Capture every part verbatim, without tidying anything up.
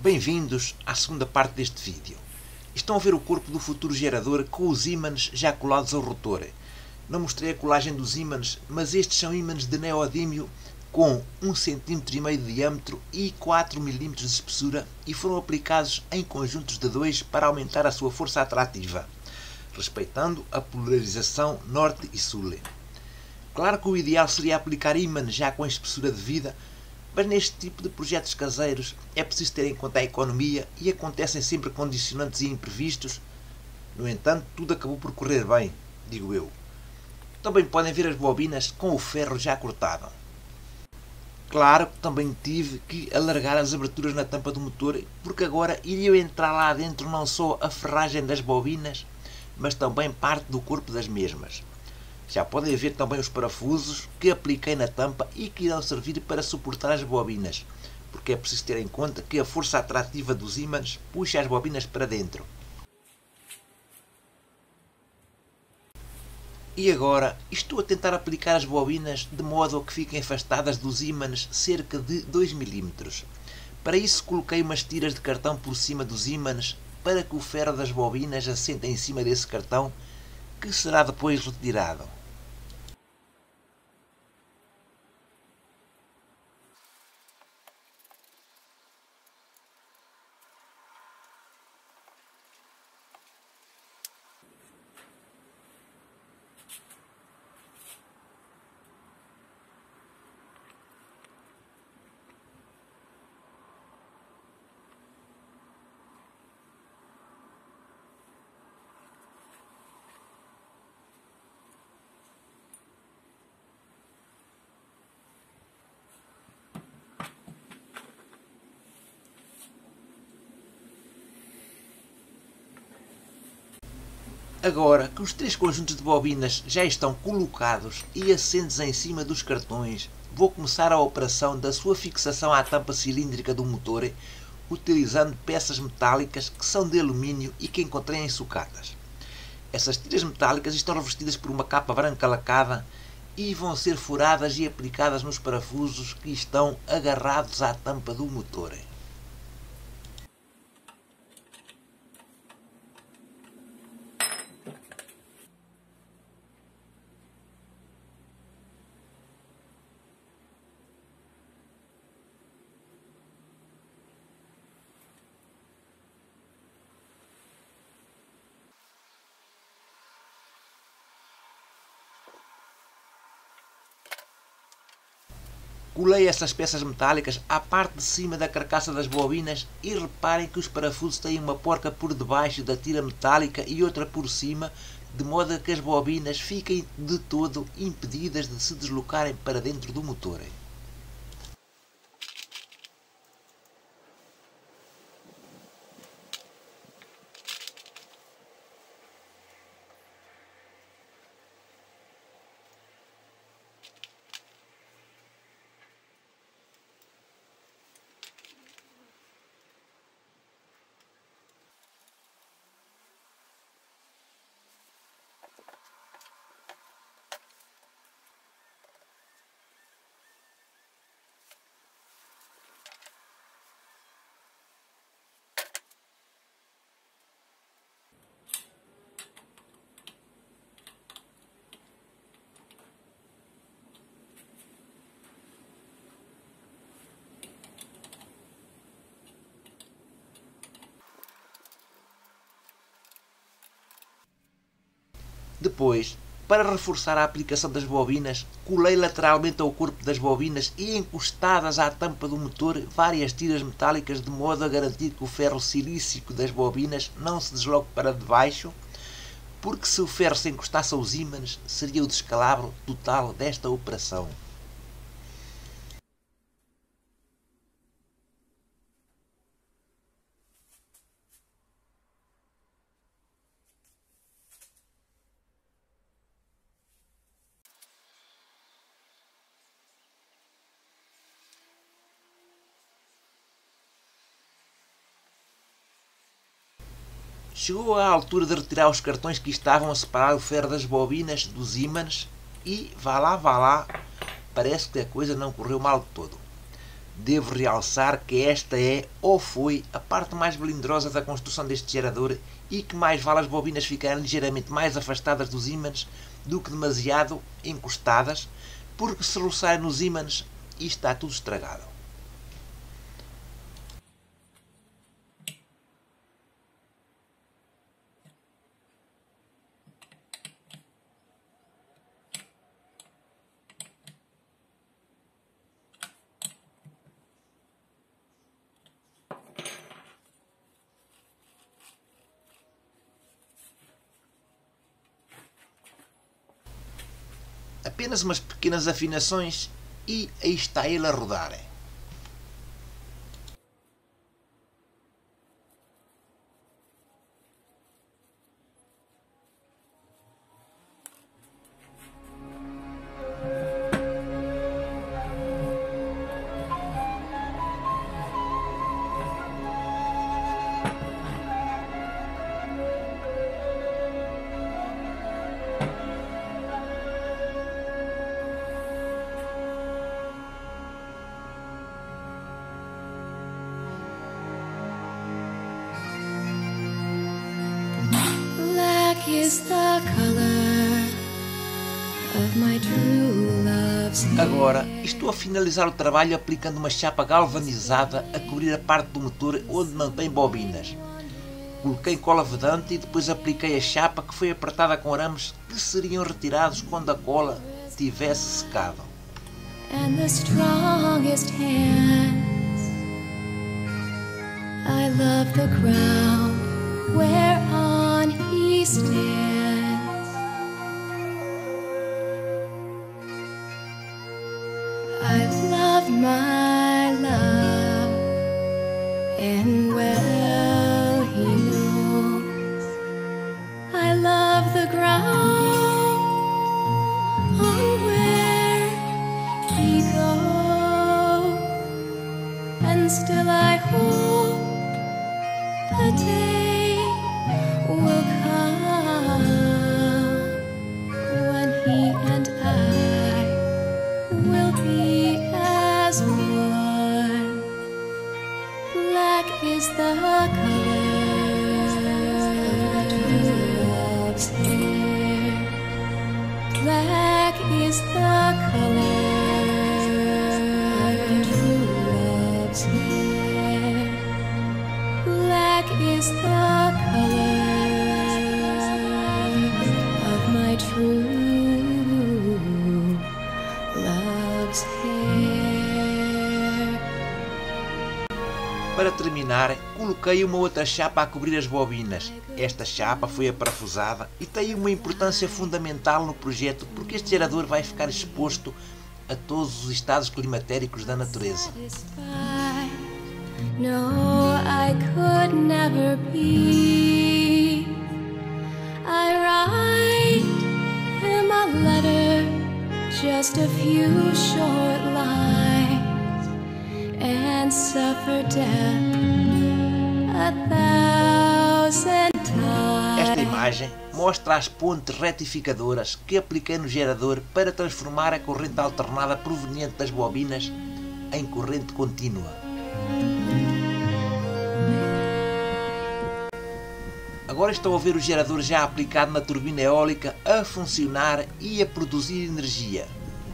Bem-vindos à segunda parte deste vídeo. Estão a ver o corpo do futuro gerador com os ímãs já colados ao rotor. Não mostrei a colagem dos ímãs, mas estes são ímãs de neodímio com um centímetro e meio de diâmetro e quatro milímetros de espessura e foram aplicados em conjuntos de dois para aumentar a sua força atrativa, respeitando a polarização norte e sul. Claro que o ideal seria aplicar ímãs já com a espessura devida, mas neste tipo de projetos caseiros é preciso ter em conta a economia e acontecem sempre condicionantes e imprevistos. No entanto, tudo acabou por correr bem, digo eu. Também podem ver as bobinas com o ferro já cortado. Claro que também tive que alargar as aberturas na tampa do motor, porque agora iria entrar lá dentro não só a ferragem das bobinas, mas também parte do corpo das mesmas. Já podem ver também os parafusos que apliquei na tampa e que irão servir para suportar as bobinas, porque é preciso ter em conta que a força atrativa dos ímãs puxa as bobinas para dentro. E agora estou a tentar aplicar as bobinas de modo a que fiquem afastadas dos ímãs cerca de dois milímetros. Para isso coloquei umas tiras de cartão por cima dos ímãs para que o ferro das bobinas assente em cima desse cartão, que será depois retirado. Agora que os três conjuntos de bobinas já estão colocados e assentes em cima dos cartões, vou começar a operação da sua fixação à tampa cilíndrica do motor, utilizando peças metálicas que são de alumínio e que encontrei em sucatas. Essas tiras metálicas estão revestidas por uma capa branca lacada e vão ser furadas e aplicadas nos parafusos que estão agarrados à tampa do motor. Colei essas peças metálicas à parte de cima da carcaça das bobinas e reparem que os parafusos têm uma porca por debaixo da tira metálica e outra por cima, de modo a que as bobinas fiquem de todo impedidas de se deslocarem para dentro do motor. Depois, para reforçar a aplicação das bobinas, colei lateralmente ao corpo das bobinas e encostadas à tampa do motor várias tiras metálicas de modo a garantir que o ferro silícico das bobinas não se desloque para debaixo, porque se o ferro se encostasse aos ímãs seria o descalabro total desta operação. Chegou à altura de retirar os cartões que estavam a separar o ferro das bobinas dos ímãs e, vá lá, vá lá, parece que a coisa não correu mal de todo. Devo realçar que esta é, ou foi, a parte mais melindrosa da construção deste gerador e que mais vale as bobinas ficarem ligeiramente mais afastadas dos ímãs do que demasiado encostadas, porque se roçarem nos ímãs, isto está tudo estragado. Apenas umas pequenas afinações e aí está ele a rodar. Is the color of my true love's hair. Agora estou a finalizar o trabalho aplicando uma chapa galvanizada a cobrir a parte do motor onde não tem bobinas. Coloquei cola vedante e depois apliquei a chapa que foi apertada com arames que seriam retirados quando a cola tivesse secado. And the strongest hands, I love the ground whereon he stands. I love my love, and well he knows I love the ground on where he goes, and still I hope the day will come when he and I will be as one. Black is the color of true love's hair. Black is the color of true love's hair. Black is the color of my true love's hair. Para terminar, coloquei uma outra chapa a cobrir as bobinas. Esta chapa foi aparafusada e tem uma importância fundamental no projeto porque este gerador vai ficar exposto a todos os estados climatéricos da natureza. No, I could never be. I write him a letter, just a few short lines, and suffer death a thousand times. Esta imagem mostra as pontes retificadoras que apliquei no gerador para transformar a corrente alternada proveniente das bobinas em corrente contínua. Agora estão a ver o gerador já aplicado na turbina eólica a funcionar e a produzir energia.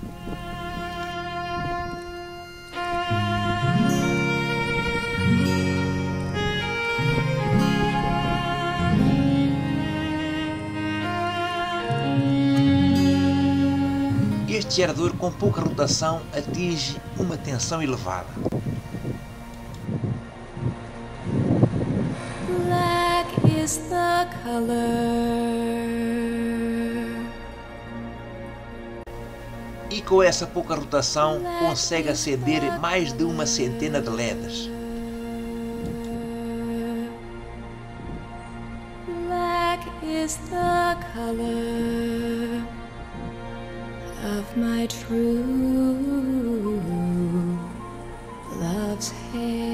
Este gerador com pouca rotação atinge uma tensão elevada. Is the color. E com essa pouca rotação consegue acender mais de uma centena de L E Ds. Black is the color of my true love's hair.